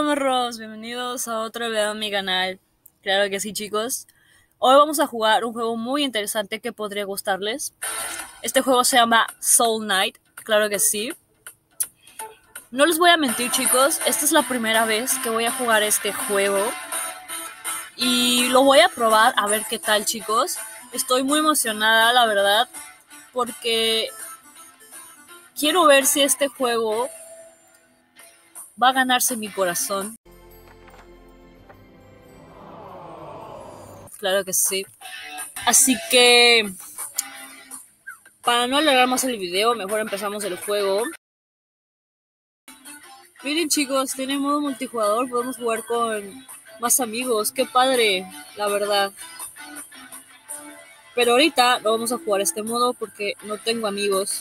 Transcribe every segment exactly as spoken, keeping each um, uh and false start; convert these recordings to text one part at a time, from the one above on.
morros, bienvenidos a otro video en mi canal. Claro que sí, chicos. Hoy vamos a jugar un juego muy interesante que podría gustarles. Este juego se llama Soul Knight, claro que sí. No les voy a mentir, chicos, esta es la primera vez que voy a jugar este juego. Y lo voy a probar a ver qué tal, chicos. Estoy muy emocionada, la verdad, porque quiero ver si este juego va a ganarse mi corazón. Claro que sí. Así que, para no alargar más el video, mejor empezamos el juego. Miren, chicos, tiene modo multijugador, podemos jugar con más amigos. Qué padre, la verdad. Pero ahorita no vamos a jugar este modo porque no tengo amigos.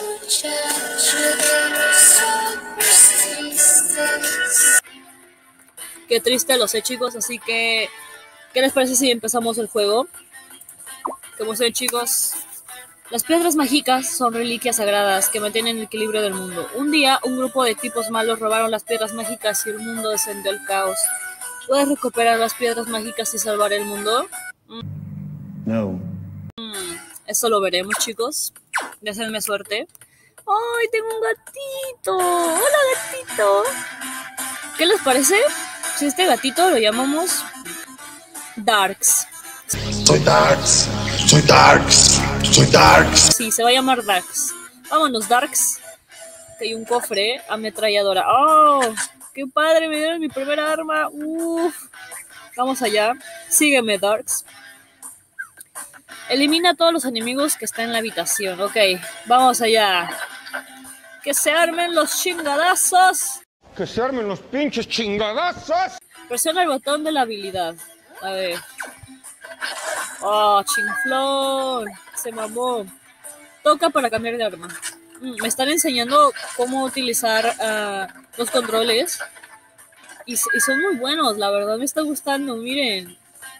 Qué triste, lo sé, chicos, así que ¿qué les parece si empezamos el juego? Como ven, chicos, las piedras mágicas son reliquias sagradas que mantienen el equilibrio del mundo. Un día, un grupo de tipos malos robaron las piedras mágicas y el mundo descendió al caos. ¿Puedes recuperar las piedras mágicas y salvar el mundo? No. Mm, eso lo veremos, chicos. Deseenme suerte. ¡Ay, tengo un gatito! ¡Hola, gatito! ¿Qué les parece si este gatito lo llamamos Darks? Soy Darks, soy Darks, soy Darks. Sí, se va a llamar Darks. Vámonos, Darks. Que hay un cofre, ametralladora. ¡Oh! ¡Qué padre! Me dieron mi primera arma. ¡Uf! Vamos allá. Sígueme, Darks. Elimina a todos los enemigos que están en la habitación. Ok, vamos allá. ¡Que se armen los chingadazos! ¡Que se armen los pinches chingadazos! Presiona el botón de la habilidad. A ver. ¡Oh, chinflón! Se mamó. Toca para cambiar de arma. Mm, me están enseñando cómo utilizar uh, los controles. Y, y son muy buenos, la verdad me está gustando, miren.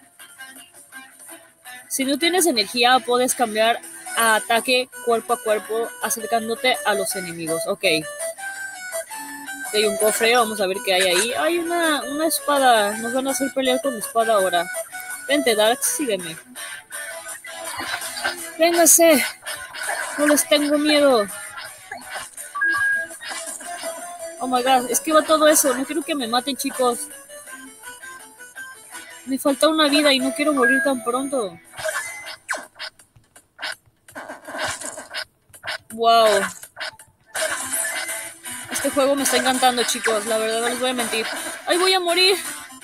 Si no tienes energía, puedes cambiar a ataque cuerpo a cuerpo, acercándote a los enemigos. Ok. Hay un cofre, vamos a ver qué hay ahí. Hay una, una espada. Nos van a hacer pelear con la espada ahora. Vente, Dark, sígueme. Véngase. No les tengo miedo. Oh my god, esquiva todo eso. No quiero que me maten, chicos. Me falta una vida y no quiero morir tan pronto. Wow. Este juego me está encantando, chicos. La verdad no les voy a mentir. ¡Ay, voy a morir!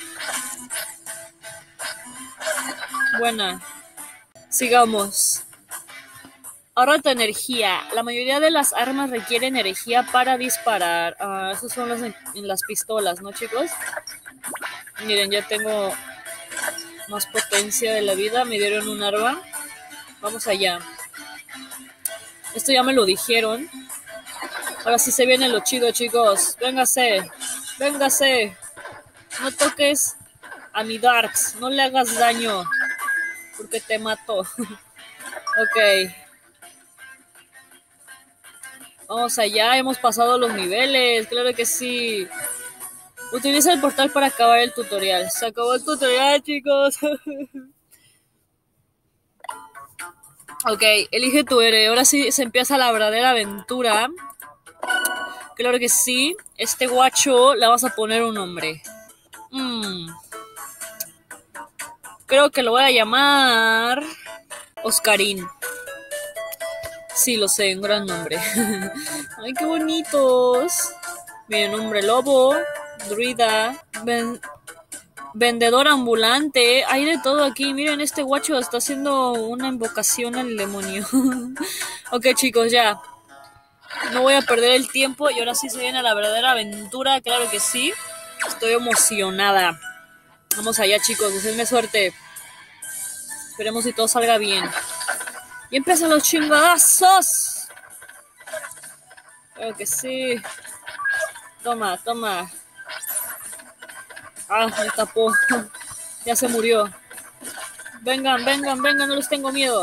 Buena. Sigamos. Ahorra tu energía. La mayoría de las armas requieren energía para disparar. Uh, esas son las en, en las pistolas, ¿no, chicos? Miren, ya tengo más potencia de la vida. Me dieron un arma. Vamos allá. Esto ya me lo dijeron. Ahora sí se viene lo chido, chicos. Véngase. Véngase. No toques a mi Darks. No le hagas daño. Porque te mato. Ok. Vamos allá. Hemos pasado los niveles. Claro que sí. Utiliza el portal para acabar el tutorial. Se acabó el tutorial, chicos. Ok, elige tu héroe. Ahora sí se empieza la verdadera aventura. Claro que sí. Este guacho le vas a poner un nombre. Mm. Creo que lo voy a llamar Oscarín. Sí, lo sé, un gran nombre. Ay, qué bonitos. Miren, hombre lobo, druida, ven vendedor ambulante. Hay de todo aquí. Miren, este guacho está haciendo una invocación al demonio. Ok, chicos, ya. No voy a perder el tiempo y ahora sí se viene la verdadera aventura. Claro que sí. Estoy emocionada. Vamos allá, chicos. Deseenme suerte. Esperemos que todo salga bien. Y empiezan los chingadazos. Claro que sí. Toma, toma. Ah, me tapó. Ya se murió. Vengan, vengan, vengan. No les tengo miedo.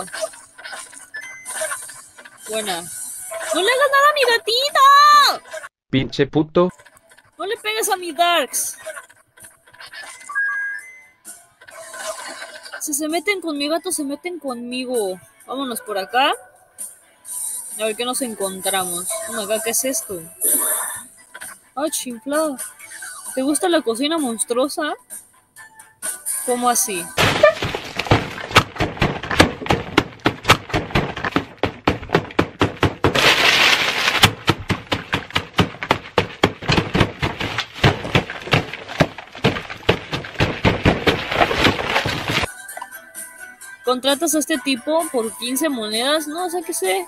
Buena. ¡No le hagas nada a mi gatito! Pinche puto. No le pegues a mi Darks. Si se meten con mi gato, se meten conmigo. Vámonos por acá. A ver qué nos encontramos. Oh my God, ¿qué es esto? Ay, chiflada. ¿Te gusta la cocina monstruosa? ¿Cómo así? ¿Contratas a este tipo por quince monedas? No, o sea, qué sé.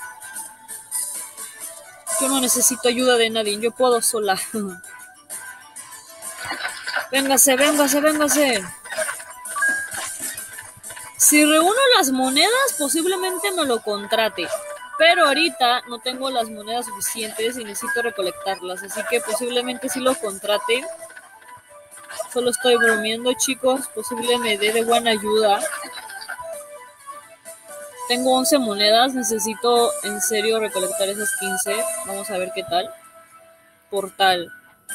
Yo no necesito ayuda de nadie, yo puedo sola. Véngase, véngase, véngase. Si reúno las monedas, posiblemente me lo contrate. Pero ahorita no tengo las monedas suficientes y necesito recolectarlas. Así que posiblemente sí lo contrate. Solo estoy bromeando, chicos. Posiblemente me dé de buena ayuda. Tengo once monedas. Necesito en serio recolectar esas quince. Vamos a ver qué tal. Portal.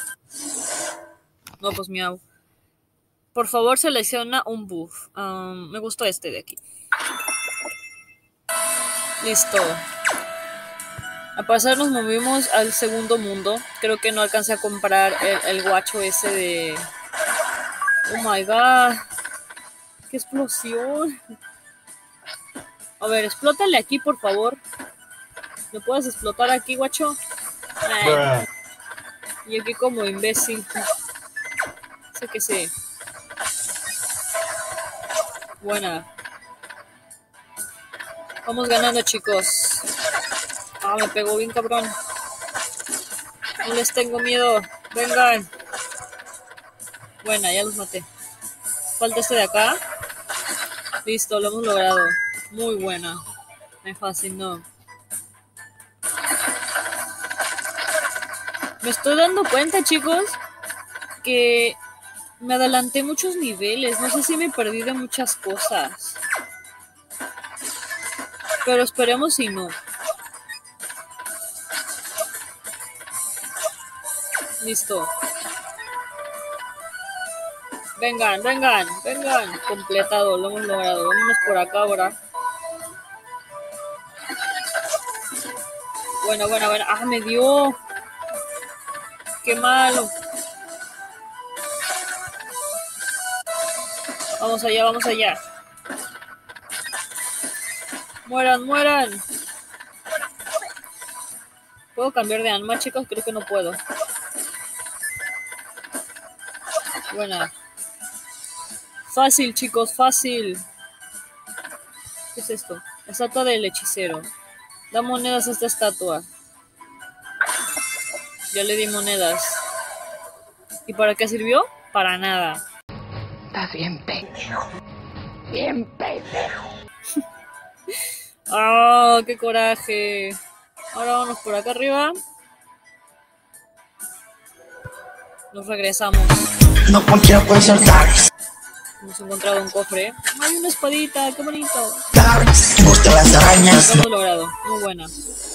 No, pues miau. Por favor, selecciona un buff. Um, me gustó este de aquí. Listo. Al pasar nos movimos al segundo mundo. Creo que no alcancé a comprar el, el guacho ese de... Oh my god. ¡Qué explosión! A ver, explótale aquí, por favor. ¿Me puedes explotar aquí, guacho? Ay. Y aquí como imbécil. Sé que sí. Buena. Vamos ganando, chicos. Ah, me pegó bien cabrón. No les tengo miedo. Vengan. Buena, ya los maté. Falta este de acá. Listo, lo hemos logrado. Muy buena. Me fascinó. Me estoy dando cuenta, chicos, que me adelanté muchos niveles. No sé si me perdí de muchas cosas. Pero esperemos si no. Listo. Vengan, vengan, vengan. Completado, lo hemos logrado. Vámonos por acá ahora. Buena, buena, buena. Ah, me dio. Qué malo. Vamos allá, vamos allá. Mueran, mueran. ¿Puedo cambiar de arma, chicos? Creo que no puedo. Buena. Fácil, chicos, fácil. ¿Qué es esto? Estatua del hechicero. Da monedas a esta estatua. Ya le di monedas. ¿Y para qué sirvió? Para nada. Estás bien pendejo. Bien pendejo. ¡Ah, qué coraje! Ahora vamos por acá arriba. Nos regresamos. No cualquiera puede ser Darks. Hemos encontrado un cofre. ¡Hay una espadita! ¡Qué bonito! Darks, te gustan las arañas. Lo hemos logrado. Muy buena.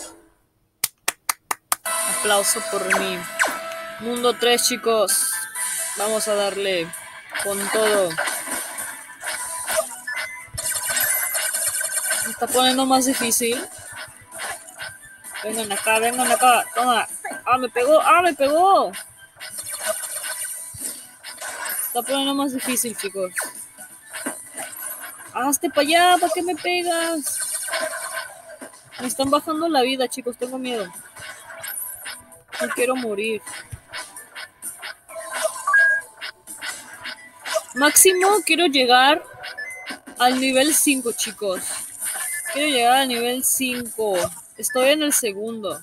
Aplauso por mí. Mundo tres, chicos. Vamos a darle con todo. Se está poniendo más difícil. Vengan acá, vengan acá. Toma. ¡Ah, me pegó! ¡Ah, me pegó! Se está poniendo más difícil, chicos. ¡Hazte para allá! ¿Para qué me pegas? Me están bajando la vida, chicos. Tengo miedo. No quiero morir. Máximo quiero llegar al nivel cinco, chicos. Quiero llegar al nivel cinco. Estoy en el segundo.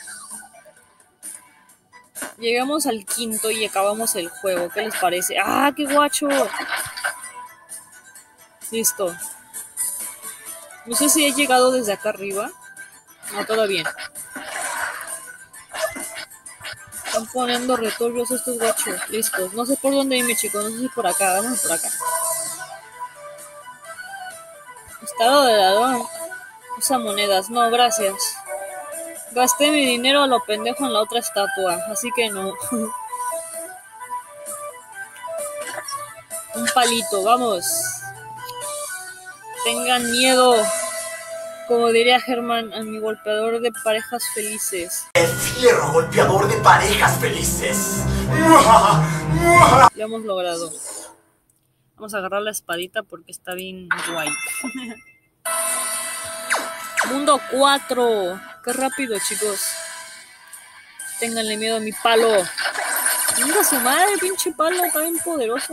Llegamos al quinto y acabamos el juego. ¿Qué les parece? ¡Ah, qué guacho! Listo. No sé si he llegado desde acá arriba. No, todo bien. Están poniendo retornos estos guachos. Listos. No sé por dónde irme, chicos. No sé si por acá. Vamos por acá. Estado de ladrón. Usa monedas. No, gracias. Gasté mi dinero a lo pendejo en la otra estatua. Así que no. Un palito. Vamos. tengan miedo. Como diría Germán, a mi golpeador de parejas felices. El fierro golpeador de parejas felices. Lo hemos logrado. Vamos a agarrar la espadita porque está bien guay. Mundo cuatro. Qué rápido, chicos. Ténganle miedo a mi palo. Mira su madre, pinche palo, está bien poderoso.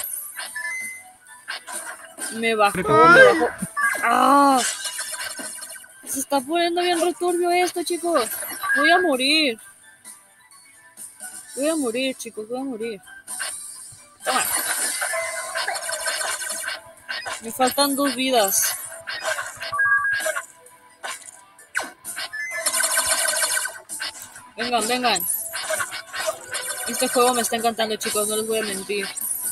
Me bajó, me bajó. ¡Ah! Se está poniendo bien returbio esto, chicos. Voy a morir. Voy a morir, chicos, voy a morir. Toma. Me faltan dos vidas. Vengan, vengan. Este juego me está encantando, chicos, no les voy a mentir.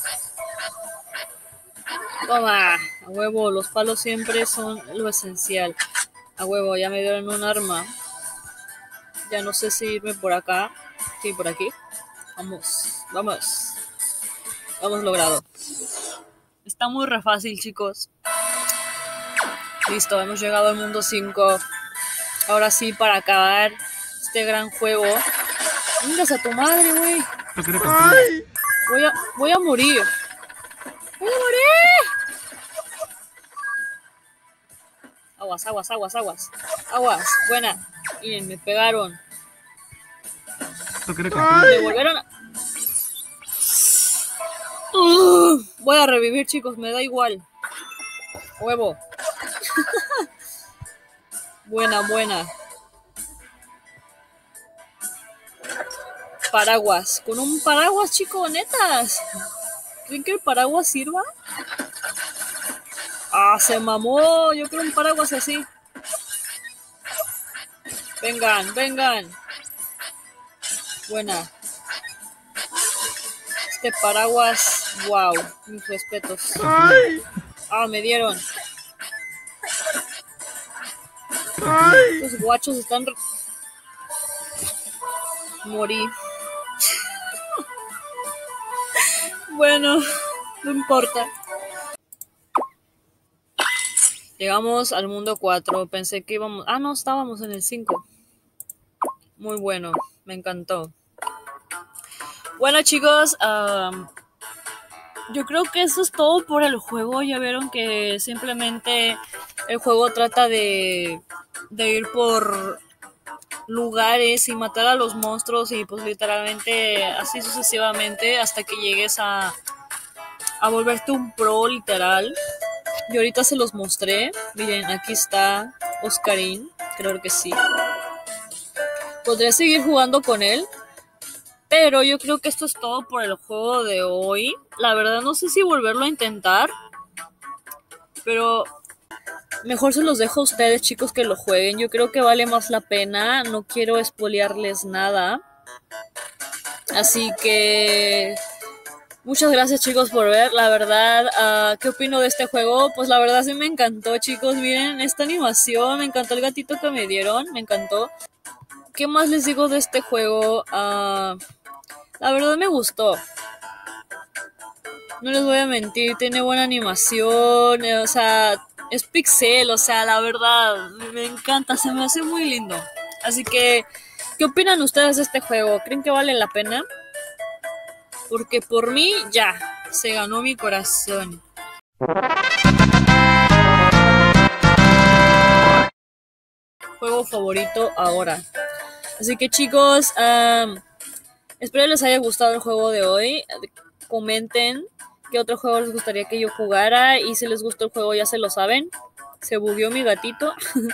Toma, a huevo, los palos siempre son lo esencial. A huevo, ya me dieron un arma. Ya no sé si irme por acá. Sí, por aquí. Vamos, vamos. Lo hemos logrado. Está muy re fácil, chicos. Listo, hemos llegado al mundo cinco. Ahora sí, para acabar este gran juego. Vengas a tu madre, güey. Voy a, voy a morir. ¡Voy a morir! Aguas, aguas, aguas, aguas. Aguas, buena. Miren, me pegaron. Me volvieron a... Uh, voy a revivir, chicos, me da igual. Huevo. Buena, buena. Paraguas. Con un paraguas, chicos, netas. ¿Creen que el paraguas sirva? Ah, se mamó. Yo quiero un paraguas así. Vengan, vengan. Buena. Este paraguas, wow. Mis respetos. Ah, me dieron. Estos guachos están... Re... Morí. Bueno, no importa. Llegamos al mundo cuatro. Pensé que íbamos... Ah, no, estábamos en el cinco. Muy bueno, me encantó. Bueno, chicos, um, yo creo que eso es todo por el juego. Ya vieron que simplemente el juego trata de, de ir por lugares y matar a los monstruos y pues literalmente así sucesivamente hasta que llegues a, a volverte un pro literal. Y ahorita se los mostré. Miren, aquí está Oscarín, creo que sí. Podré seguir jugando con él, pero yo creo que esto es todo por el juego de hoy. La verdad no sé si volverlo a intentar, pero mejor se los dejo a ustedes, chicos, que lo jueguen. Yo creo que vale más la pena. No quiero espolearles nada. Así que muchas gracias, chicos, por ver. La verdad, uh, ¿qué opino de este juego? Pues la verdad sí me encantó, chicos. Miren esta animación. Me encantó el gatito que me dieron. Me encantó. ¿Qué más les digo de este juego? Uh, la verdad me gustó. No les voy a mentir. Tiene buena animación. Eh, o sea... Es pixel, o sea, la verdad, me encanta, se me hace muy lindo. Así que, ¿qué opinan ustedes de este juego? ¿Creen que vale la pena? Porque por mí, ya, se ganó mi corazón. Juego favorito ahora. Así que, chicos, um, espero les haya gustado el juego de hoy. Comenten qué otro juego les gustaría que yo jugara. Y si les gustó el juego, ya se lo saben. Se bugueó mi gatito.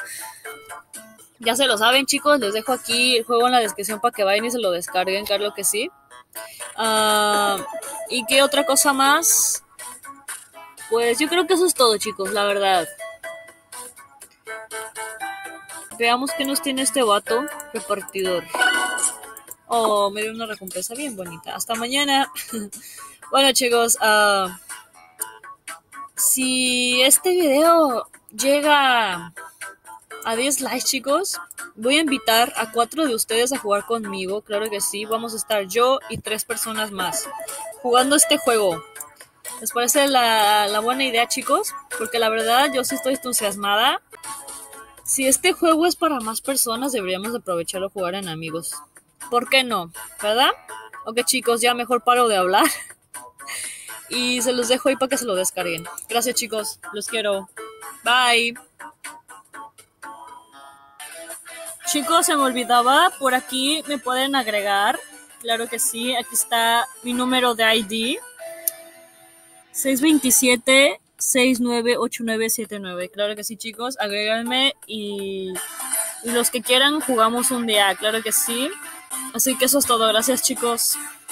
Ya se lo saben, chicos. Les dejo aquí el juego en la descripción para que vayan y se lo descarguen, claro que sí. Uh, ¿Y qué otra cosa más? Pues yo creo que eso es todo, chicos, la verdad. Veamos qué nos tiene este vato repartidor. Oh, me dio una recompensa bien bonita. Hasta mañana. Bueno, chicos, uh, si este video llega a diez likes, chicos, voy a invitar a cuatro de ustedes a jugar conmigo. Claro que sí, vamos a estar yo y tres personas más jugando este juego. ¿Les parece la, la buena idea, chicos? Porque la verdad yo sí estoy entusiasmada. Si este juego es para más personas, deberíamos de aprovecharlo a jugar en amigos. ¿Por qué no? ¿Verdad? Ok, chicos, ya mejor paro de hablar. Y se los dejo ahí para que se lo descarguen. Gracias, chicos. Los quiero. Bye. Chicos, se me olvidaba. Por aquí me pueden agregar. Claro que sí. Aquí está mi número de I D. seis dos siete, seis nueve ocho nueve siete nueve. Claro que sí, chicos. Agréganme y, y los que quieran jugamos un día. Claro que sí. Así que eso es todo. Gracias, chicos.